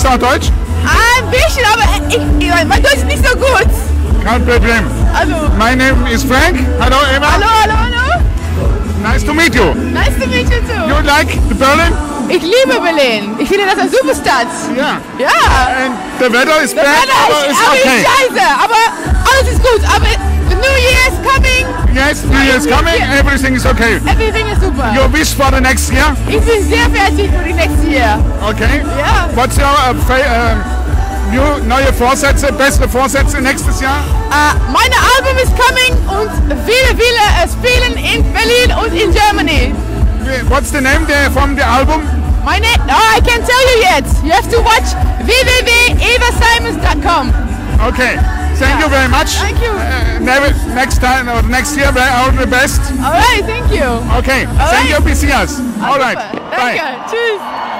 Sprichst du auch Deutsch? Ein bisschen, aber mein Deutsch ist nicht so gut. Kein Problem. Also. My name is Frank. Hello, Eva. Hallo. Nice to meet you. Nice to meet you too. You like the Berlin? Ich liebe Berlin. Ich finde das eine super Stadt. Ja. Ja. And the weather is bad, aber it's aber okay. ist scheiße, aber alles ist gut. Aber the New Year is coming. Yes, New Year is coming. Everything is okay. Everything is super. Your wish for the next year? Ich bin sehr fertig für die nächste Jahr. Okay. Ja. What's your neue Vorsätze, bessere Vorsätze nächstes Jahr? Meine Album is coming und viele spielen in Berlin und in Germany. What's the name from the album? My name? No, I can't tell you yet. You have to watch www.evasimons.com. Okay. Thank you very much. Thank you. Next time or next year, all the best. All right, thank you. Okay. All Thank right. you, BCS. All right. Danke. Tschüss.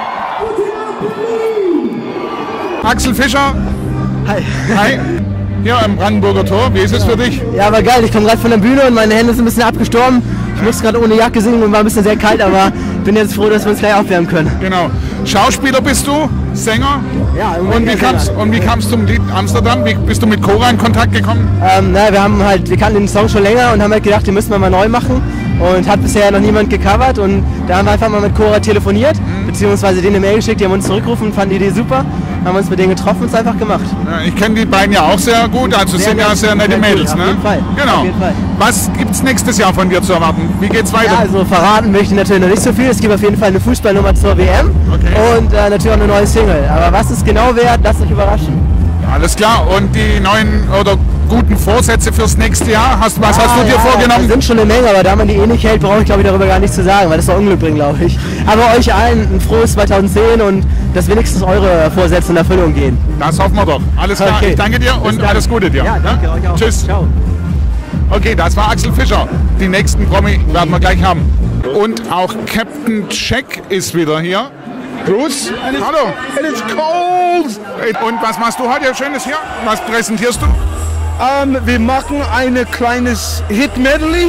Axel Fischer. Hi. Hi. Hier am Brandenburger Tor. Wie ist es für dich? Ja, war geil. Ich komme gerade von der Bühne und meine Hände sind ein bisschen abgestorben. Ich musste gerade ohne Jacke singen und war ein bisschen sehr kalt, aber bin jetzt froh, dass wir uns gleich aufwärmen können. Genau. Schauspieler bist du, Sänger. Ja, und wie kamst du zum Lied Amsterdam? Wie bist du mit Cora in Kontakt gekommen? Wir kannten den Song schon länger und haben halt gedacht, den müssen wir mal neu machen. Und hat bisher noch niemand gecovert und da haben wir einfach mal mit Cora telefoniert, beziehungsweise denen eine Mail geschickt, die haben uns zurückgerufen, fanden die Idee super, haben uns mit denen getroffen und es einfach gemacht. Ja, ich kenne die beiden ja auch sehr gut, also sind ja sehr nette Mädels, cool, ne? Auf jeden Fall. Genau. Auf jeden Fall. Was gibt's nächstes Jahr von dir zu erwarten? Wie geht's weiter? Ja, also verraten möchte ich natürlich noch nicht so viel. Es gibt auf jeden Fall eine Fußballnummer zur WM und natürlich auch eine neue Single. Aber was es genau wird, lasst euch überraschen. Alles klar. Und die neuen oder guten Vorsätze fürs nächste Jahr? Was hast du dir vorgenommen? Das sind schon eine Menge, aber da man die eh nicht hält, brauche ich glaube ich darüber gar nichts zu sagen, weil das doch Unglück bringt, glaube ich. Aber euch allen ein frohes 2010 und dass wenigstens eure Vorsätze in Erfüllung gehen. Das hoffen wir doch. Alles klar. Okay. Ich danke dir und alles Gute dir. Ja, danke euch auch. Tschüss. Ciao. Okay, das war Axel Fischer. Die nächsten Promi werden wir gleich haben. Und auch Captain Jack ist wieder hier. Bruce, hallo. It is cold. Und was machst du heute Schönes hier? Was präsentierst du? Wir machen ein kleines Hit-Medley,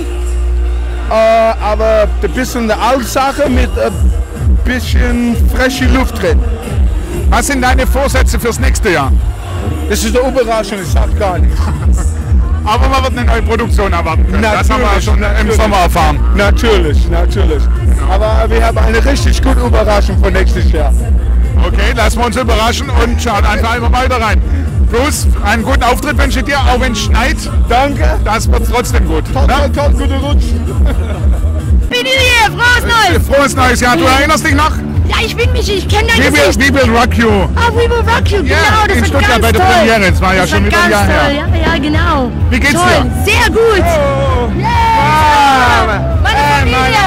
aber ein bisschen eine alte Sache mit ein bisschen frische Luft drin. Was sind deine Vorsätze fürs nächste Jahr? Das ist eine Überraschung, ich sag gar nichts. Aber man wird eine neue Produktion erwarten können. Das haben wir schon im Sommer erfahren. Natürlich. Aber wir haben eine richtig gute Überraschung für nächstes Jahr. Okay, lassen wir uns überraschen und schauen einfach immer weiter rein. Bruce, einen guten Auftritt wünsche ich dir, auch wenn es schneit. Danke. Das wird trotzdem gut. Toll, gute Rutsch. Bin hier, frohes Neues! Frohes Neues Jahr, du erinnerst dich noch? Ja, ich kenne dein Gesicht. We will rock you. Ah, We will rock you, Ja, genau, das in war Stuttgart ganz bei der toll. Premiere, das war ja schon wieder ein Jahr her. Ja, genau. Wie geht's toll. dir? Sehr gut. Meine Familie.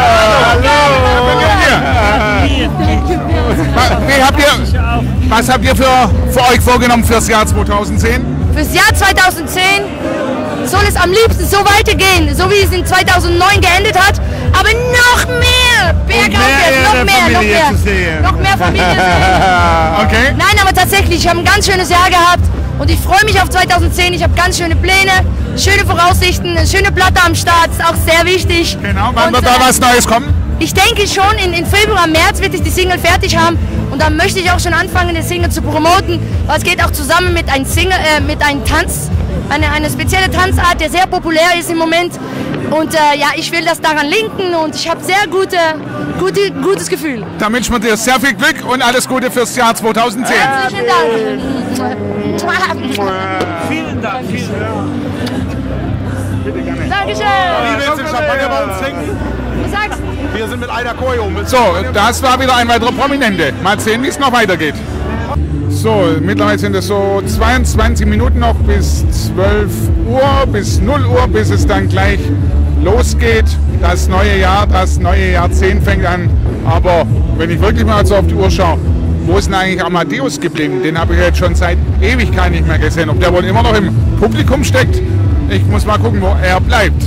Was habt ihr für euch vorgenommen fürs Jahr 2010? Fürs Jahr 2010 soll es am liebsten so weitergehen, so wie es in 2009 geendet hat, aber noch mehr bergaufwärts, noch mehr Familie sehen. Okay. Nein, aber tatsächlich, ich habe ein ganz schönes Jahr gehabt und ich freue mich auf 2010. Ich habe ganz schöne Pläne, schöne Voraussichten, eine schöne Platte am Start, ist auch sehr wichtig. Genau, wann Und, wird da was Neues kommen? Ich denke schon, in Februar, März wird ich die Single fertig haben und dann möchte ich auch schon anfangen, den Single zu promoten, weil es geht auch zusammen mit einem Tanz, eine spezielle Tanzart, der sehr populär ist im Moment. Und ja, ich will das daran linken und ich habe sehr gutes Gefühl. Da wünschen wir dir sehr viel Glück und alles Gute fürs Jahr 2010. Herzlichen Dank. Vielen Dank. Dankeschön. Wie willst du den Champagner bei uns trinken? Was sagst du? Wir sind mit einer Choreo. So, das war wieder ein weiterer Prominente. Mal sehen, wie es noch weitergeht. So, mittlerweile sind es so 22 Minuten noch bis 12 Uhr, bis 0 Uhr, bis es dann gleich losgeht. Das neue Jahr, das neue Jahrzehnt fängt an. Aber wenn ich wirklich mal so auf die Uhr schaue, wo ist denn eigentlich Amadeus geblieben? Den habe ich jetzt schon seit Ewigkeit nicht mehr gesehen. Ob der wohl immer noch im Publikum steckt? Ich muss mal gucken, wo er bleibt.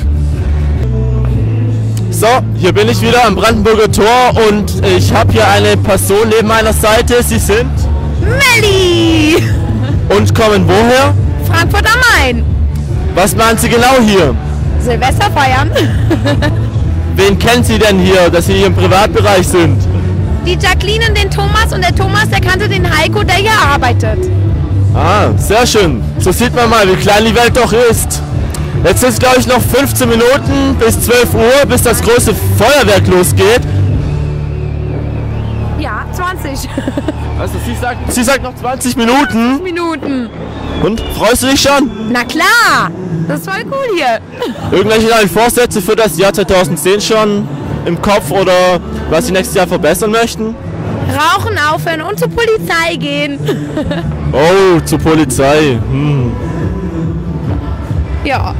So, hier bin ich wieder am Brandenburger Tor und ich habe hier eine Person neben meiner Seite. Sie sind Melli. und kommen woher? Frankfurt am Main. Was machen Sie genau hier? Silvester feiern. Wen kennen Sie denn hier, dass Sie hier im Privatbereich sind? die Jacqueline und den Thomas und der Thomas, der kannte den Heiko, der hier arbeitet. Ah, sehr schön. So sieht man mal, wie klein die Welt doch ist. Jetzt sind es, glaube ich, noch 15 Minuten bis 12 Uhr, bis das große Feuerwerk losgeht. Ja, 20. Also sie sagt noch 20 Minuten. Minuten. Und, freust du dich schon? Na klar, das ist voll cool hier. Irgendwelche neuen Vorsätze für das Jahr 2010 schon im Kopf oder was Sie nächstes Jahr verbessern möchten? Rauchen aufhören und zur Polizei gehen. Oh, zur Polizei. Ja.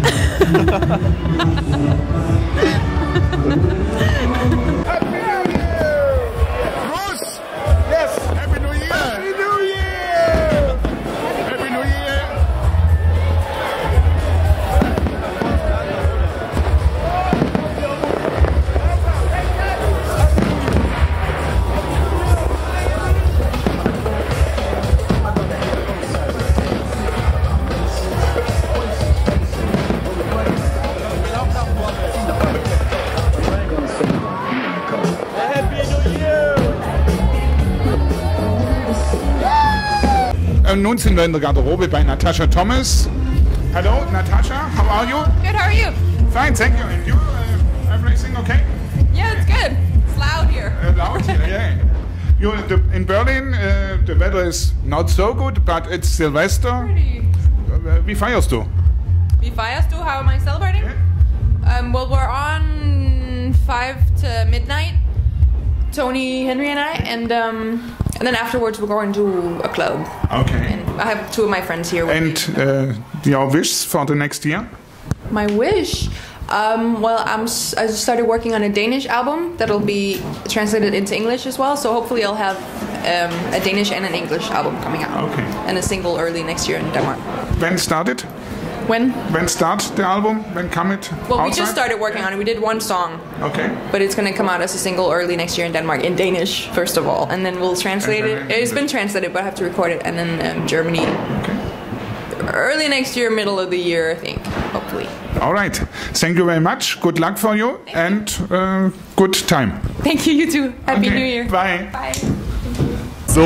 Nun sind wir in der Garderobe bei Natasha Thomas. Hello, Natasha, how are you? Good, how are you? Fine, thank you. And you? Everything okay? Yeah, it's good. It's loud here. Loud here, yeah. In Berlin, the weather is not so good, but it's Silvester. Pretty. Wie feierst du? Wie feierst du? How am I celebrating? Yeah. Well, we're on 5 to midnight, Tony, Henry, and I, and then afterwards we're going to a club. Okay. And I have two of my friends here with me. And your wishes for the next year? My wish? Well, I started working on a Danish album that'll be translated into English as well. So hopefully I'll have a Danish and an English album coming out. Okay. And a single early next year in Denmark. When started? When? When start the album? When come it? Well, outside? we just started working on it. We did one song. Okay. But it's going to come out as a single early next year in Denmark, in Danish, first of all. And then we'll translate it. It's been translated, but I have to record it. And then Germany. Okay. Early next year, middle of the year, I think, hopefully. All right. Thank you very much. Good luck for you and good time. Thank you, you too. Happy Okay. New Year. Bye. Bye. So.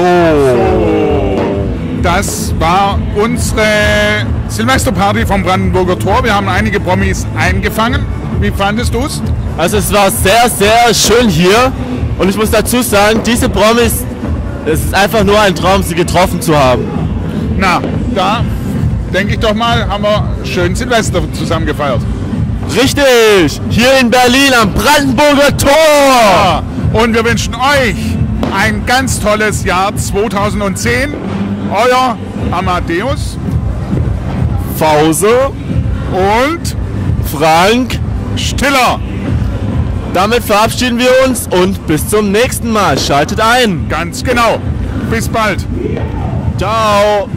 Das war unsere Silvesterparty vom Brandenburger Tor. Wir haben einige Promis eingefangen. Wie fandest du es? Also es war sehr, sehr schön hier. Und ich muss dazu sagen, diese Promis, es ist einfach nur ein Traum, sie getroffen zu haben. Na, da denke ich doch mal, haben wir schön Silvester zusammen gefeiert. Richtig! Hier in Berlin am Brandenburger Tor! Und wir wünschen euch ein ganz tolles Jahr 2010. Euer Amadeus, Fause und Frank Stiller. Damit verabschieden wir uns und bis zum nächsten Mal. Schaltet ein. Ganz genau. Bis bald. Ciao.